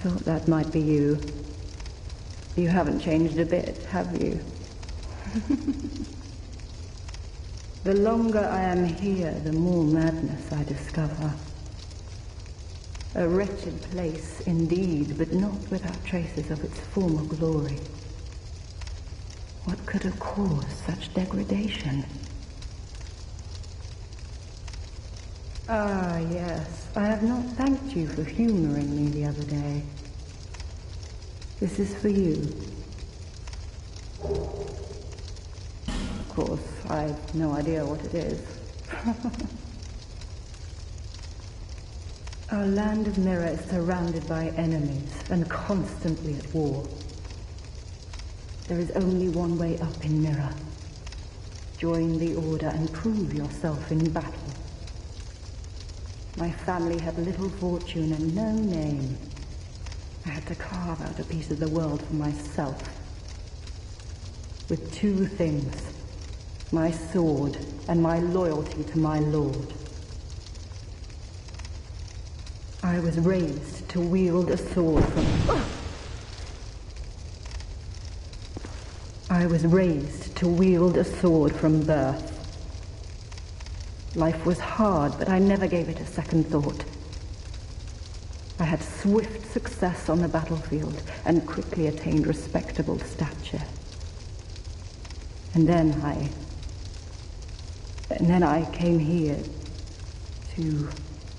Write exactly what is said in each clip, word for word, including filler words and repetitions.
thought that might be you. You haven't changed a bit, have you? The longer I am here, the more madness I discover. A wretched place indeed, but not without traces of its former glory. What could have caused such degradation? Ah, yes. I have not thanked you for humoring me the other day. This is for you. Of course, I've no idea what it is. Our land of Mirror is surrounded by enemies and constantly at war. There is only one way up in Mirror. Join the Order and prove yourself in battle. My family had little fortune and no name. I had to carve out a piece of the world for myself. With two things. My sword and my loyalty to my lord. I was raised to wield a sword from... I was raised to wield a sword from birth. Life was hard, but I never gave it a second thought. I had swift success on the battlefield and quickly attained respectable stature. And then I... And then I came here to...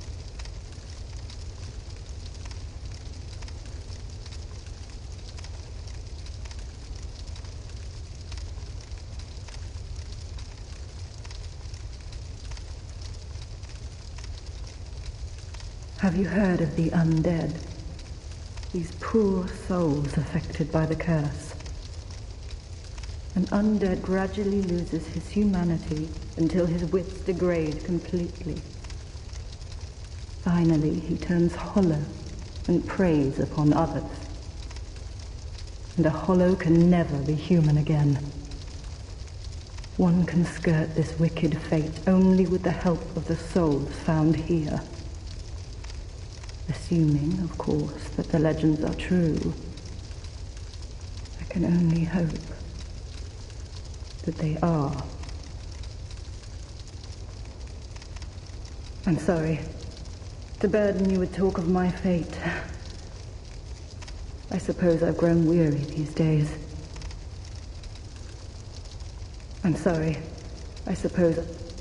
Have you heard of the undead? These poor souls affected by the curse. An undead gradually loses his humanity until his wits degrade completely. Finally, he turns hollow and preys upon others. And a hollow can never be human again. One can skirt this wicked fate only with the help of the souls found here. Assuming, of course, that the legends are true. I can only hope that they are. I'm sorry to burden you with talk of my fate. I suppose I've grown weary these days. I'm sorry. I suppose...